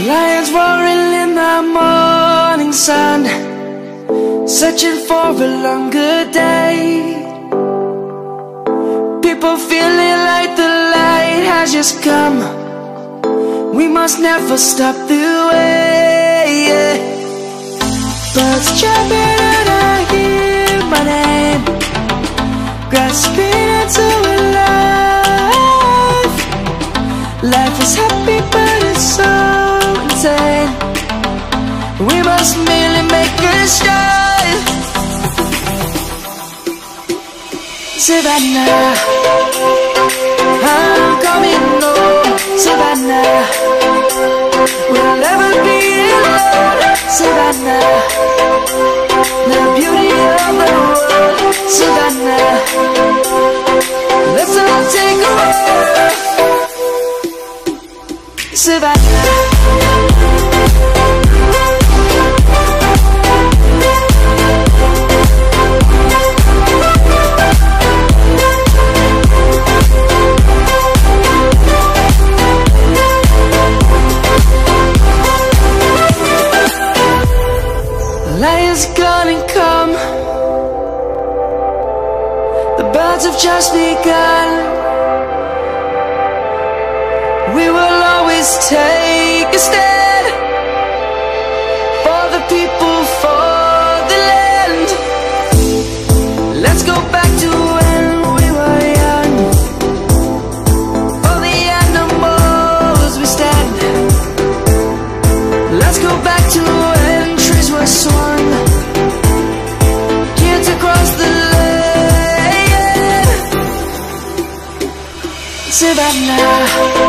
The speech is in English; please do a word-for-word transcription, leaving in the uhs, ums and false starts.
Lions roaring in the morning sun, searching for a longer day. People feeling like the light has just come. We must never stop the way, yeah. Birds jumping and I hear my name, grasping into a life. Life is happy but it's so insane. We must merely make a start. Savannah, I'm coming home. Savannah, we'll never be alone. Savannah, the beauty of the world. Savannah, let's all take a walk. Savannah. Lion's gonna come. The birds have just begun. We will always take a stand for the people, for the land. Let's go back to when we were young. For the animals we stand. Let's go back to when trees were swung, kids across the land. Savannah.